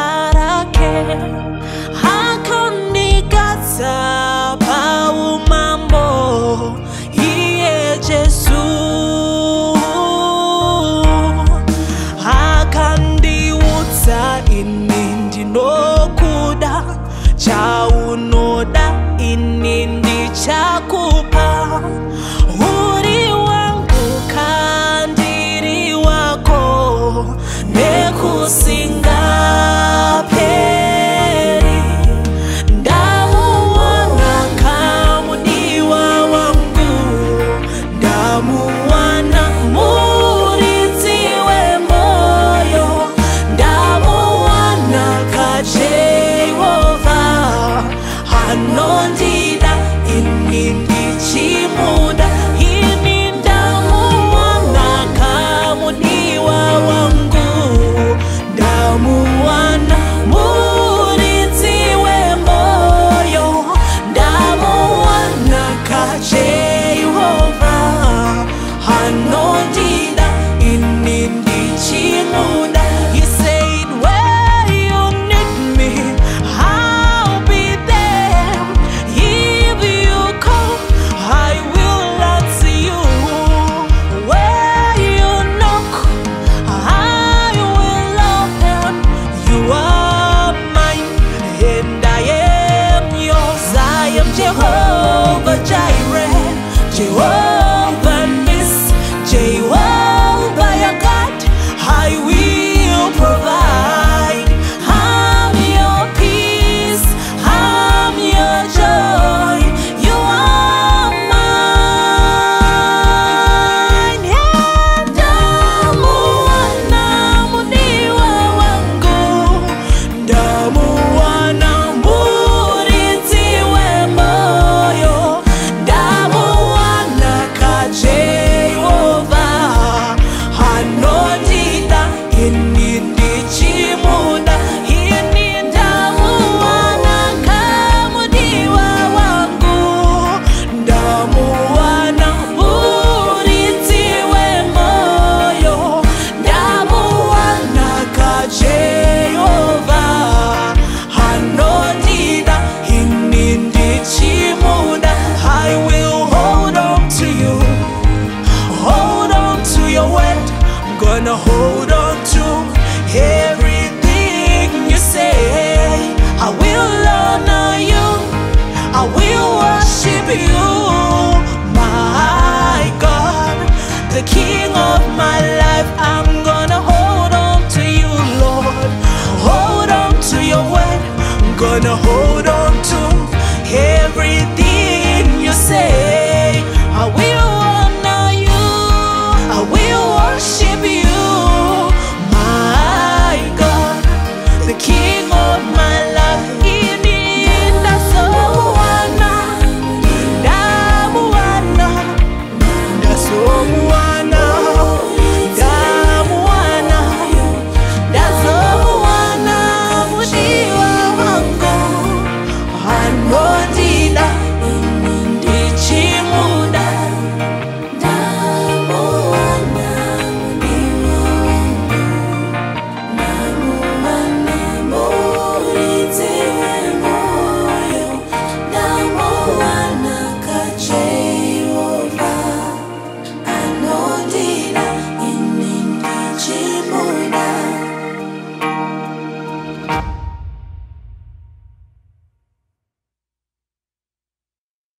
rake. Akandigadza pahumambo. Iye Jesu. Akandiudza ini ndinokuda. Chaunoda ini ndichakupa. Uri wangu kandiri wako. Nekusingaperi. Ndamuwana kamudiwa wangu. Ndamuwana muridzi wemoyo. Ndamuwana Jehovah. Anondida ini ndichimuda. Ini ndamuwana kamudiwa wangu. Ndamuwana muridzi wemoyo. Ndamuwana Jehovah. Anondida ini ndichimuda. He said where you need me, I'll be there. If you come, I will answer you. Where you knock, I will open. You are mine and I am yours. I am Jehovah Jireh, Jehovah Nissi, Jehovah your God. I will provide. I'm your peace, I'm your joy. You are mine. Ndamuwana mudiwa wangu. Ndamuwana muridzi wemoyo. Ndamuwana Jehovah. Anondida ini ndichimuda. Ini ndamuwana kamudiwa wangu. Ndamuwana muridzi wemoyo. Ndamuwana Jehovah. Anondida ini ndichimuda. I will hold on to you. Hold on to your word. I'm gonna hold on to everything you say. I will honor you. I will worship you, my God, the King of my life. I'm gonna hold on to you, Lord. Hold on to your word. I'm gonna hold on to everything you say. I will honor you. I will worship you, my God, the King of my life. Ini ndasomuwana, ndamuwana, ndasomuwana, ndamuwana, ndasomuwana mudiwa wangu. Anondida ndichimuda. Ndamuwana mudiwa wangu. Ndamuwana muridzi wemoyo. Ndamuwana Jehovah. Anondida ini ndichimuda.